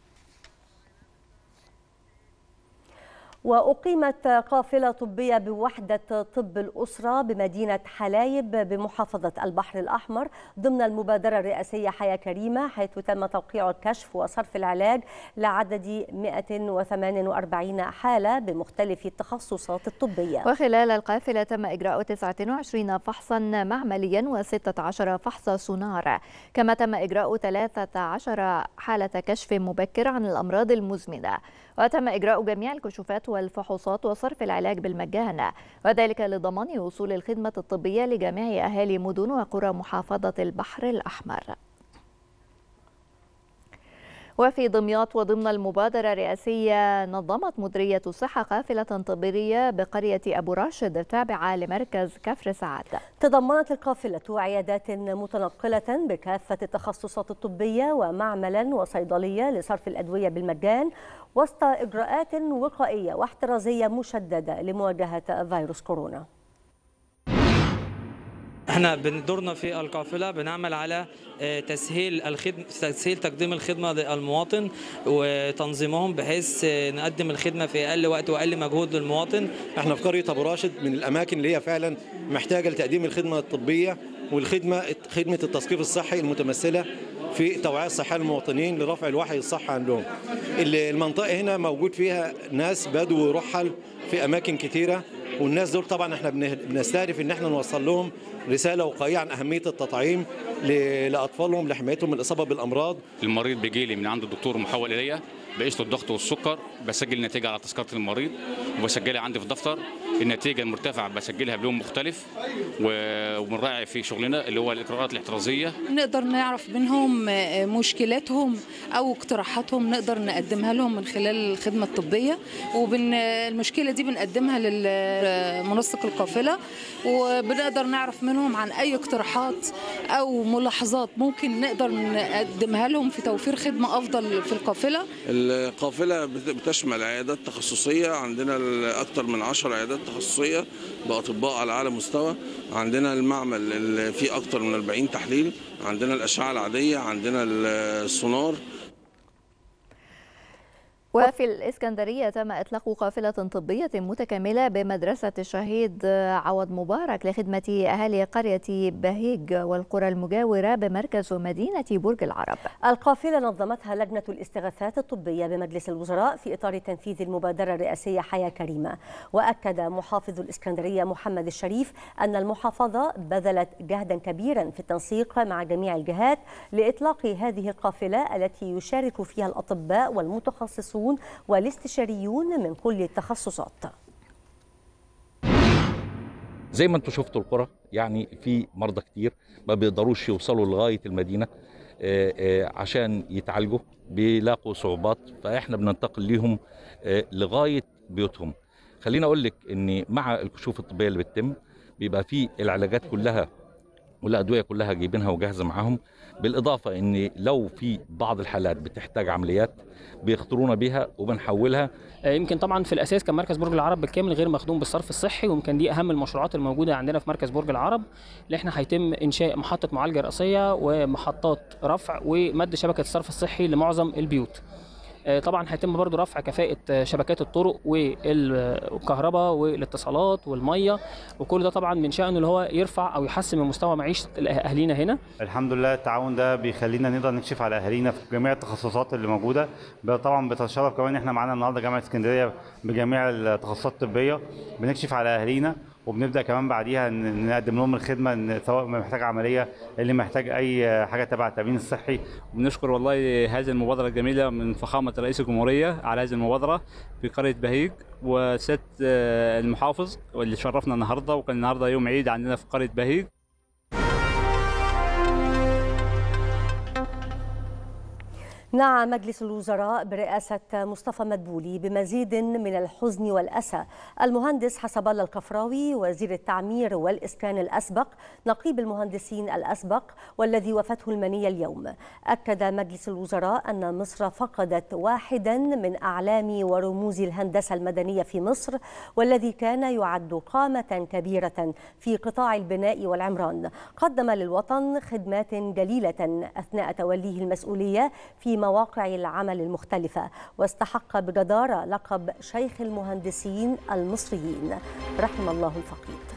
وأقيمت قافلة طبية بوحدة طب الأسرة بمدينة حلايب بمحافظة البحر الأحمر ضمن المبادرة الرئاسية حياة كريمة، حيث تم توقيع الكشف وصرف العلاج لعدد 148 حالة بمختلف التخصصات الطبية. وخلال القافلة تم إجراء 29 فحصا معمليا و16 فحص سونار، كما تم إجراء 13 حالة كشف مبكر عن الأمراض المزمنة، وتم إجراء جميع الكشوفات والفحوصات وصرف العلاج بالمجان، وذلك لضمان وصول الخدمة الطبية لجميع أهالي مدن وقرى محافظة البحر الأحمر. وفي دمياط وضمن المبادرة الرئاسية نظمت مديرية الصحة قافلة طبية بقرية أبو راشد التابعة لمركز كفر سعد. تضمنت القافلة عيادات متنقلة بكافة التخصصات الطبية ومعملا وصيدلية لصرف الأدوية بالمجان وسط إجراءات وقائية واحترازية مشددة لمواجهة فيروس كورونا. احنا بدورنا في القافله بنعمل على تسهيل تقديم الخدمه للمواطن وتنظيمهم بحيث نقدم الخدمه في اقل وقت واقل مجهود للمواطن. احنا في قريه ابو راشد من الاماكن اللي هي فعلا محتاجه لتقديم الخدمه الطبيه خدمه التثقيف الصحي المتمثله في التوعيه الصحيه للمواطنين لرفع الوعي الصحي عندهم. المنطقه هنا موجود فيها ناس بدو ورحل في اماكن كثيره، والناس دول طبعا احنا بنستهدف ان احنا نوصل لهم رساله وقائيه عن اهميه التطعيم لاطفالهم لحمايتهم من الاصابه بالامراض. المريض بيجي لي من عند الدكتور محول الي بقيس له الضغط والسكر، بسجل النتيجه على تذكره المريض وبسجلها عندي في الدفتر. النتيجه المرتفعه بسجلها بلون مختلف وبنراعي في شغلنا اللي هو الاجراءات الاحترازيه. نقدر نعرف منهم مشكلاتهم او اقتراحاتهم نقدر نقدمها لهم من خلال الخدمه الطبيه، والمشكله دي بنقدمها للمنسق القافله وبنقدر نعرف منهم عن اي اقتراحات او ملاحظات ممكن نقدر نقدمها لهم في توفير خدمه افضل في القافله. القافله بتشمل عيادات تخصصيه، عندنا اكثر من 10 عيادات تخصصيه باطباء على اعلى مستوى، عندنا المعمل اللي فيه اكثر من 40 تحليل، عندنا الاشعه العاديه، عندنا السونار. وفي الإسكندرية تم إطلاق قافلة طبية متكاملة بمدرسة الشهيد عوض مبارك لخدمة أهالي قرية بهيج والقرى المجاورة بمركز مدينة برج العرب. القافلة نظمتها لجنة الاستغاثات الطبية بمجلس الوزراء في إطار تنفيذ المبادرة الرئاسية حياة كريمة. وأكد محافظ الإسكندرية محمد الشريف أن المحافظة بذلت جهدا كبيرا في التنسيق مع جميع الجهات لإطلاق هذه القافلة التي يشارك فيها الأطباء والمتخصصون والاستشاريون من كل التخصصات. زي ما انتم شفتوا القرى يعني في مرضى كتير ما بيقدروش يوصلوا لغاية المدينة عشان يتعالجوا، بيلاقوا صعوبات، فاحنا بننتقل ليهم لغاية بيوتهم. خليني اقول لك ان مع الكشوف الطبية اللي بتتم بيبقى في العلاجات كلها والأدوية كلها جايبينها وجاهزة معاهم، بالإضافة إن لو في بعض الحالات بتحتاج عمليات بيخطرونا بيها وبنحولها. يمكن طبعا في الأساس كان مركز برج العرب بالكامل غير مخدوم بالصرف الصحي، ويمكن دي أهم المشروعات الموجودة عندنا في مركز برج العرب، اللي احنا هيتم إنشاء محطة معالجة رئيسية ومحطات رفع ومد شبكة الصرف الصحي لمعظم البيوت. طبعا هيتم برضو رفع كفاءة شبكات الطرق والكهرباء والاتصالات والمية، وكل ده طبعا من شأنه اللي هو يرفع أو يحسن من مستوى معيشة أهالينا هنا. الحمد لله التعاون ده بيخلينا نقدر نكشف على أهالينا في جميع التخصصات اللي موجودة. طبعا بتشرف كمان احنا معانا النهارده جامعة اسكندرية بجميع التخصصات الطبية، بنكشف على أهالينا وبنبدا كمان بعديها نقدم لهم الخدمه سواء محتاج عمليه اللي محتاج اي حاجه تبع التامين الصحي. بنشكر والله هذه المبادره الجميله من فخامه رئيس الجمهوريه على هذه المبادره في قريه بهيج وسياده المحافظ واللي شرفنا النهارده، وكان النهارده يوم عيد عندنا في قريه بهيج. نعى مجلس الوزراء برئاسة مصطفى مدبولي بمزيد من الحزن والأسى المهندس حسب الله الكفراوي وزير التعمير والإسكان الأسبق نقيب المهندسين الأسبق والذي وفاته المنية اليوم. أكد مجلس الوزراء أن مصر فقدت واحدا من أعلام ورموز الهندسة المدنية في مصر، والذي كان يعد قامة كبيرة في قطاع البناء والعمران. قدم للوطن خدمات جليلة أثناء توليه المسؤولية في مواقع العمل المختلفة، واستحق بجدارة لقب شيخ المهندسين المصريين. رحم الله الفقيد.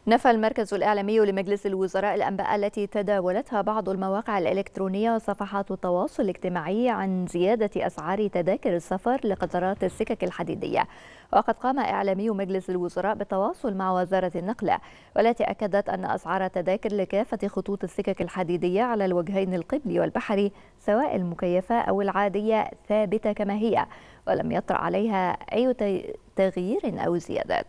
نفى المركز الإعلامي لمجلس الوزراء الأنباء التي تداولتها بعض المواقع الإلكترونية وصفحات التواصل الاجتماعي عن زيادة أسعار تذاكر السفر لقطارات السكك الحديدية. وقد قام إعلامي مجلس الوزراء بالتواصل مع وزارة النقل والتي أكدت أن أسعار التذاكر لكافة خطوط السكك الحديدية على الوجهين القبلي والبحري سواء المكيفة أو العادية ثابتة كما هي، ولم يطرأ عليها أي تغيير أو زيادات.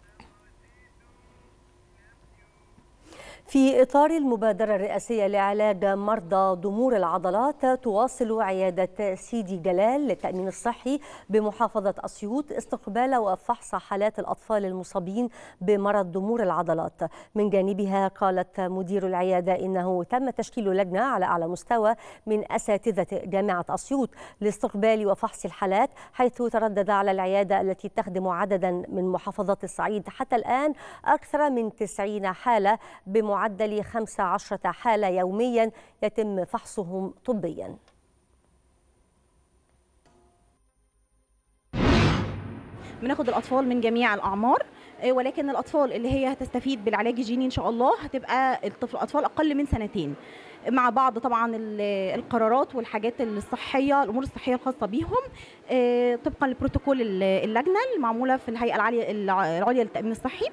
في إطار المبادرة الرئاسية لعلاج مرضى ضمور العضلات، تواصل عيادة سيدي جلال للتأمين الصحي بمحافظة أسيوط استقبال وفحص حالات الأطفال المصابين بمرض ضمور العضلات. من جانبها قالت مدير العيادة إنه تم تشكيل لجنة على أعلى مستوى من أساتذة جامعة أسيوط لاستقبال وفحص الحالات، حيث تردد على العيادة التي تخدم عددا من محافظات الصعيد حتى الآن أكثر من 90 حالة بمعدل 15 حالة يوميا يتم فحصهم طبيا. بناخد الأطفال من جميع الأعمار، ولكن الأطفال اللي هي هتستفيد بالعلاج الجيني إن شاء الله هتبقى الأطفال أقل من 2 سنين، مع بعض طبعا القرارات والحاجات الصحية الأمور الصحية الخاصة بيهم طبقا لبروتوكول اللجنة المعمولة في الهيئة العليا للتأمين الصحي.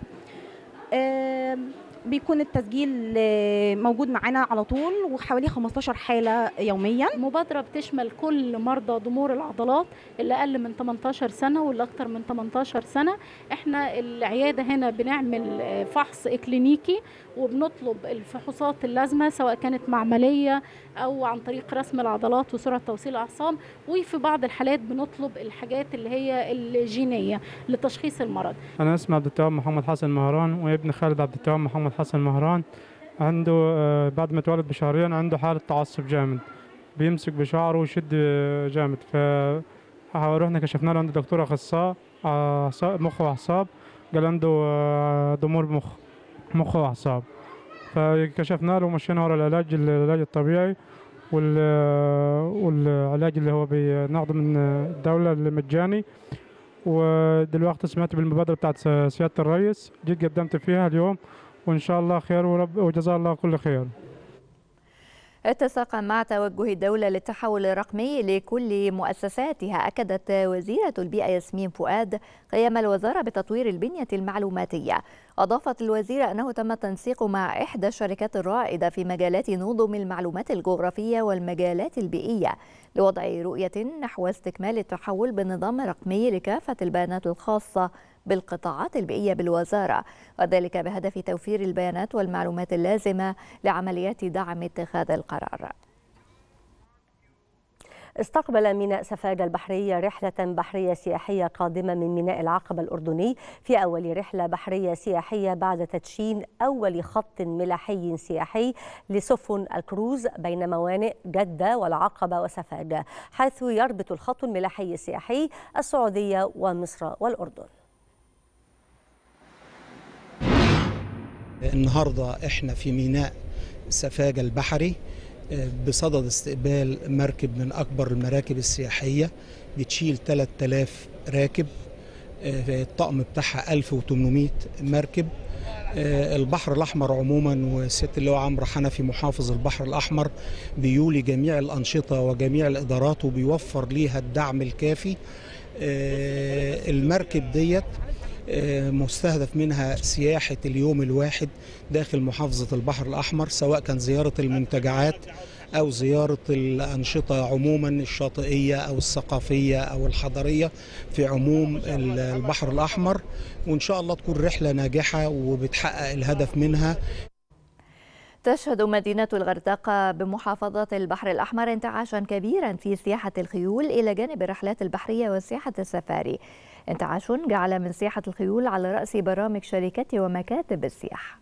بيكون التسجيل موجود معانا على طول وحوالي 15 حالة يوميا. المبادرة بتشمل كل مرضى ضمور العضلات اللي أقل من 18 سنة واللي أكتر من 18 سنة. احنا العيادة هنا بنعمل فحص إكلينيكي وبنطلب الفحوصات اللازمة سواء كانت معملية أو عن طريق رسم العضلات وسرعة توصيل الأعصاب، وفي بعض الحالات بنطلب الحاجات اللي هي الجينية لتشخيص المرض. أنا اسمي عبد التواب محمد حسن مهران، وابن خالد عبد التواب محمد حسن مهران. عنده بعد ما اتولد بشهرين عنده حالة تعصب جامد، بيمسك بشعره ويشد جامد، فروحنا كشفنا له عند دكتور أخصائي مخ وأعصاب، قال عنده ضمور مخ وأعصاب، فكشفنا له ومشينا ورا العلاج الطبيعي والعلاج اللي هو بناخده من الدولة المجاني. ودلوقتي سمعت بالمبادرة بتاعت سيادة الرئيس، جيت قدمت فيها اليوم وإن شاء الله خير وجزاه الله كل خير. اتساقا مع توجه الدولة للتحول الرقمي لكل مؤسساتها، أكدت وزيرة البيئة ياسمين فؤاد قيام الوزارة بتطوير البنية المعلوماتية. أضافت الوزيرة أنه تم التنسيق مع إحدى الشركات الرائدة في مجالات نظم المعلومات الجغرافية والمجالات البيئية لوضع رؤية نحو استكمال التحول بنظام رقمي لكافة البيانات الخاصة بالقطاعات البيئية بالوزارة، وذلك بهدف توفير البيانات والمعلومات اللازمة لعمليات دعم اتخاذ القرار. استقبل ميناء سفاجة البحرية رحلة بحرية سياحية قادمة من ميناء العقبة الأردني في أول رحلة بحرية سياحية بعد تدشين أول خط ملاحي سياحي لسفن الكروز بين موانئ جدة والعقبة وسفاجة، حيث يربط الخط الملاحي السياحي السعودية ومصر والأردن. النهاردة احنا في ميناء سفاجة البحري بصدد استقبال مركب من أكبر المراكب السياحية بتشيل 3000 راكب، الطقم بتاعها 1800 مركب. البحر الأحمر عموما وسيادة اللواء عمرو حنفي محافظ البحر الأحمر بيولي جميع الأنشطة وجميع الإدارات وبيوفر ليها الدعم الكافي. المركب ديت مستهدف منها سياحة اليوم الواحد داخل محافظة البحر الأحمر، سواء كان زيارة المنتجعات أو زيارة الأنشطة عموما الشاطئية أو الثقافية أو الحضرية في عموم البحر الأحمر، وإن شاء الله تكون رحلة ناجحة وبتحقق الهدف منها. تشهد مدينة الغردقة بمحافظة البحر الأحمر انتعاشا كبيرا في سياحة الخيول إلى جانب الرحلات البحرية وسياحة السفاري، انتعاش جعل من سياحة الخيول على رأس برامج شركات ومكاتب السياحة.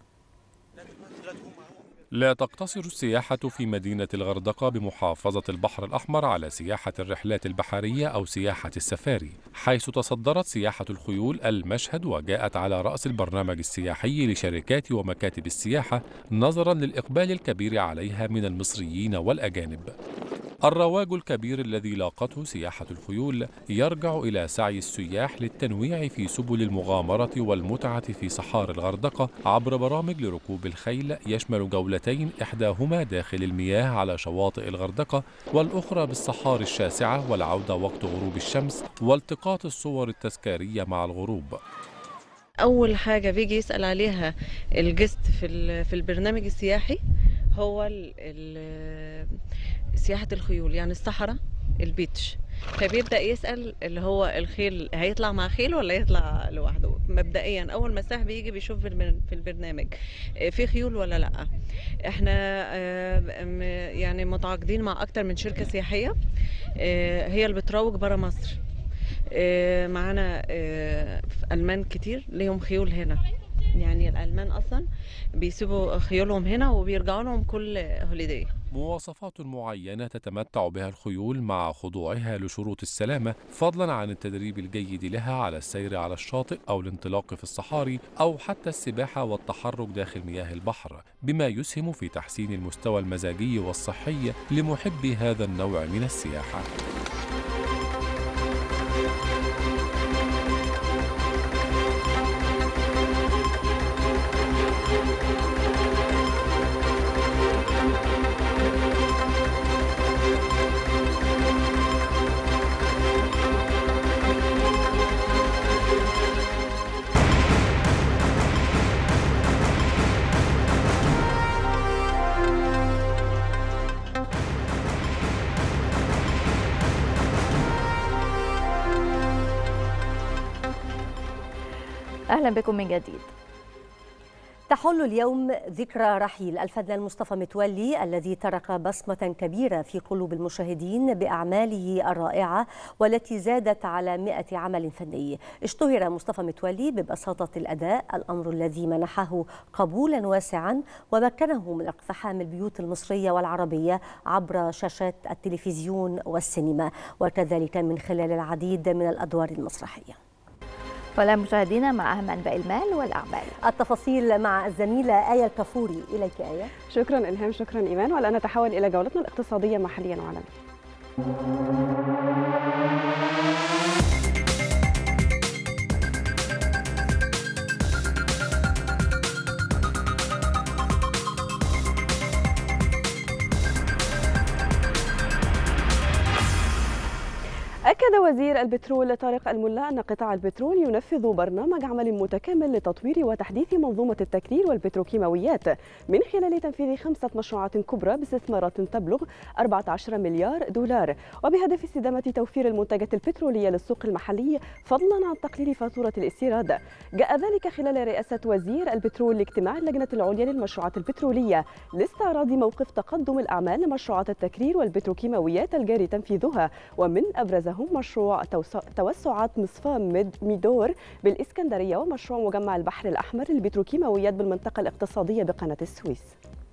لا تقتصر السياحة في مدينة الغردقة بمحافظة البحر الأحمر على سياحة الرحلات البحرية أو سياحة السفاري، حيث تصدرت سياحة الخيول المشهد وجاءت على رأس البرنامج السياحي لشركات ومكاتب السياحة نظرا للإقبال الكبير عليها من المصريين والأجانب. الرواج الكبير الذي لاقته سياحة الخيول يرجع إلى سعي السياح للتنويع في سبل المغامرة والمتعة في صحاري الغردقة عبر برامج لركوب الخيل يشمل جولتين، إحداهما داخل المياه على شواطئ الغردقة والأخرى بالصحاري الشاسعة، والعودة وقت غروب الشمس والتقاط الصور التذكارية مع الغروب. أول حاجة بيجي يسأل عليها الجست في البرنامج السياحي هو سياحة الخيول، يعني الصحراء البيتش، فبيبدأ يسأل اللي هو الخيل هيطلع مع خيل ولا يطلع لوحده. مبدئيا أول ما السائح بيجي بيشوف في البرنامج في خيول ولا لأ. احنا يعني متعاقدين مع أكتر من شركة سياحية هي اللي بتروج برا مصر. معانا ألمان كتير ليهم خيول هنا، يعني الألمان أصلا بيسيبوا خيولهم هنا وبيرجعوا لهم كل هوليداي. مواصفات معينة تتمتع بها الخيول مع خضوعها لشروط السلامة، فضلا عن التدريب الجيد لها على السير على الشاطئ أو الانطلاق في الصحاري أو حتى السباحة والتحرك داخل مياه البحر، بما يسهم في تحسين المستوى المزاجي والصحي لمحبي هذا النوع من السياحة. أهلا بكم من جديد. تحل اليوم ذكرى رحيل الفنان مصطفى متولي الذي ترك بصمة كبيرة في قلوب المشاهدين بأعماله الرائعة والتي زادت على 100 عمل فني. اشتهر مصطفى متولي ببساطة الأداء، الأمر الذي منحه قبولا واسعا ومكنه من اقتحام البيوت المصرية والعربية عبر شاشات التلفزيون والسينما، وكذلك من خلال العديد من الأدوار المسرحية. والآن مشاهدينا مع أهم أنباء المال والأعمال. التفاصيل مع الزميلة آية الكفوري. إليك آية. شكرا إلهام، شكرا إيمان. والآن نتحول إلى جولتنا الاقتصادية محليا وعالميا. أكد وزير البترول طارق الملا أن قطاع البترول ينفذ برنامج عمل متكامل لتطوير وتحديث منظومة التكرير والبتروكيماويات من خلال تنفيذ 5 مشروعات كبرى باستثمارات تبلغ 14 مليار دولار، وبهدف استدامة توفير المنتجات البترولية للسوق المحلي فضلا عن تقليل فاتورة الاستيراد. جاء ذلك خلال رئاسة وزير البترول لاجتماع اللجنة العليا للمشروعات البترولية لاستعراض موقف تقدم الأعمال لمشروعات التكرير والبتروكيماويات الجاري تنفيذها، ومن أبرزهم مشروع توسعات مصفاة ميدور بالإسكندرية ومشروع مجمع البحر الأحمر للبتروكيماويات بالمنطقة الاقتصادية بقناة السويس.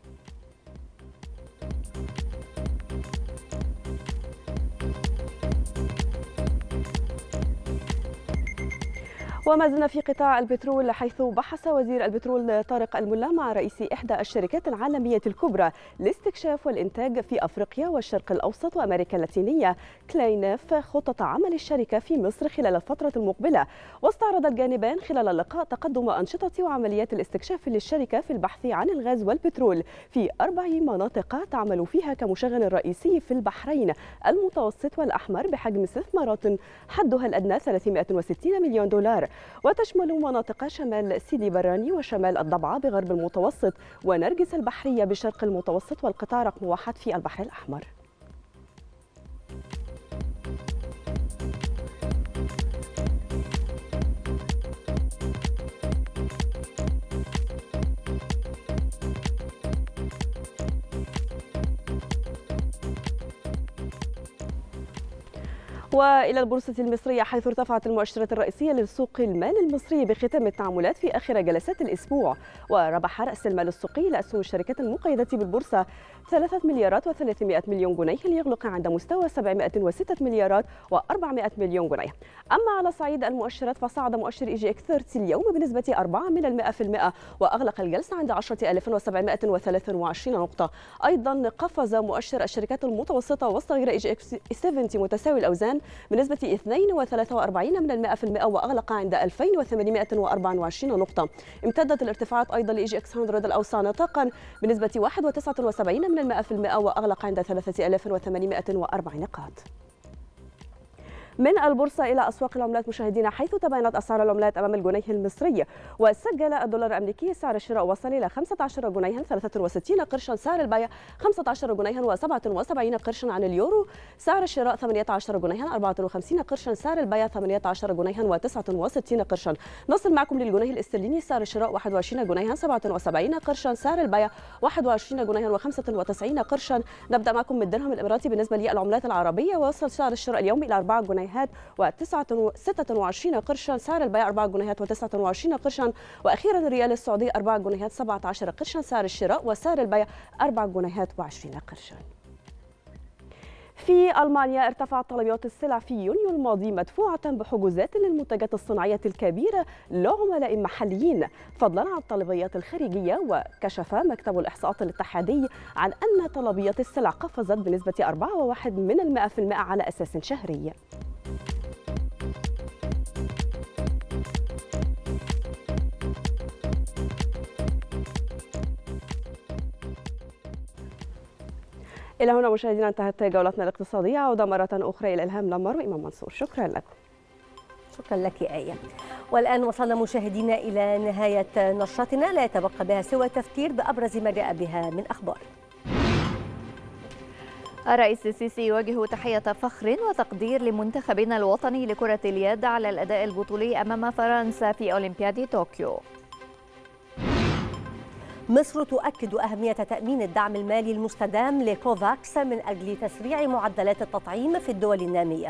وما زلنا في قطاع البترول، حيث بحث وزير البترول طارق الملا مع رئيس إحدى الشركات العالمية الكبرى لاستكشاف والإنتاج في أفريقيا والشرق الأوسط وأمريكا اللاتينية كلاينف خطط عمل الشركة في مصر خلال الفترة المقبلة. واستعرض الجانبان خلال اللقاء تقدم أنشطة وعمليات الاستكشاف للشركة في البحث عن الغاز والبترول في 4 مناطق تعمل فيها كمشغل رئيسي في البحرين، المتوسط والأحمر، بحجم استثمارات حدها الأدنى 360 مليون دولار، وتشمل مناطق شمال سيدي براني وشمال الضبعة بغرب المتوسط ونرجس البحرية بشرق المتوسط والقطاع رقم 1 في البحر الأحمر. وإلى البورصة المصرية، حيث ارتفعت المؤشرات الرئيسية لسوق المال المصري بختام التعاملات في آخر جلسات الأسبوع. وربح رأس المال السوقي لأسهم الشركات المقيدة بالبورصة 3 مليارات و300 مليون جنيه، ليغلق عند مستوى 706 مليارات و400 مليون جنيه. أما على صعيد المؤشرات، فصعد مؤشر EGX 30 اليوم بنسبة 4% وأغلق الجلسة عند 10723 نقطة. أيضا قفز مؤشر الشركات المتوسطة والصغيرة EGX 70 متساوي الأوزان بنسبة 2.43% وأغلق عند 2824 نقطة. امتدت الارتفاعات أيضا ل EGX 100 الأوسع نطاقا بنسبة 1.79% وأغلق عند 3804 نقاط. من البورصة إلى أسواق العملات مشاهدينا، حيث تباينت أسعار العملات أمام الجنيه المصري. وسجل الدولار الأمريكي سعر الشراء وصل إلى 15 جنيها 63 قرشا، سعر البيع 15 جنيها و77 قرشا. عن اليورو سعر الشراء 18 جنيها 54 قرشا، سعر البيع 18 جنيها و69 قرشا. نصل معكم للجنيه الاسترليني سعر الشراء 21 جنيها 77 قرشا، سعر البيع 21 جنيها و95 قرشا. نبدأ معكم من الدرهم الإماراتي. بالنسبة للعملات العربية، وصل سعر الشراء اليوم إلى 4 جنيهات و26 قرشا، سعر البيع 4 جنيهات و29 قرشا. وأخيرا الريال السعودي 4 جنيهات 17 قرشا، سعر الشراء وسعر البيع 4 جنيهات و20 قرشا. في ألمانيا ارتفعت طلبيات السلع في يونيو الماضي مدفوعة بحجوزات للمنتجات الصناعية الكبيرة لعملاء محليين، فضلا عن الطلبيات الخارجية. وكشف مكتب الإحصاءات الاتحادي عن أن طلبيات السلع قفزت بنسبة 4.1% على أساس شهري. إلى هنا مشاهدينا انتهت جولتنا الاقتصادية. عودة مرة أخرى إلى إلهام لمر وإمام منصور. شكرا لكم. شكرا لك آية. والآن وصلنا مشاهدينا إلى نهاية نشرتنا، لا يتبقى بها سوى التفكير بأبرز ما جاء بها من أخبار. الرئيس السيسي يوجه تحية فخر وتقدير لمنتخبنا الوطني لكرة اليد على الأداء البطولي أمام فرنسا في أولمبياد طوكيو. مصر تؤكد أهمية تأمين الدعم المالي المستدام لكوفاكس من أجل تسريع معدلات التطعيم في الدول النامية.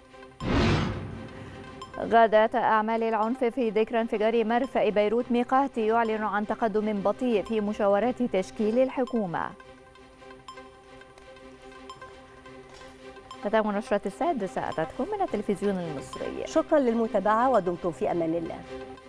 غادات أعمال العنف في ذكرى انفجار مرفأ بيروت ميقات يعلن عن تقدم بطيء في مشاورات تشكيل الحكومة. ختام نشرة 6 أتتكم من التلفزيون المصري. شكرا للمتابعة ودمتم في أمان الله.